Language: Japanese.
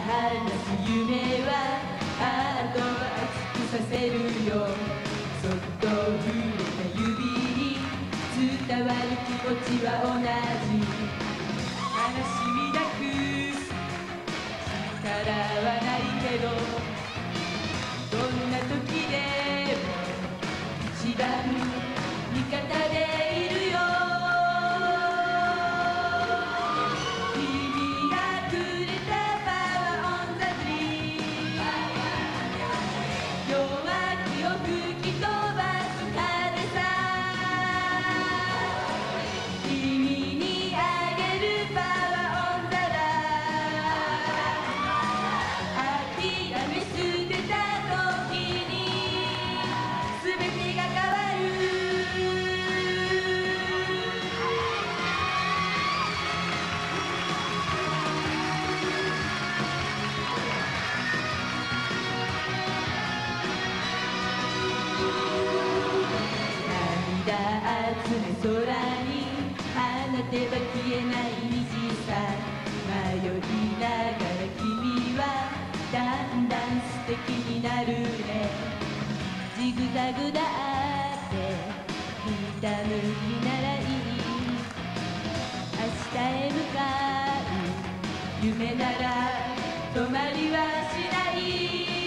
す夢はあと熱くさせるよ。そっと触れた指に伝わる気持ちは同じ。悲しみなくす力はないけど、どんな時でも一番味方でいるよ。君がくれたパワーオンザドリーム、弱気を吹き飛ばす風さ。君にあげるパワーオンザラー、諦め捨てた時に全てが変わる。涙集め空に放てば消えない虹さ。迷いながら君はだんだん素敵になるね。ジグザグだってひたむきならいい。明日へ向かう夢なら止まりはしない。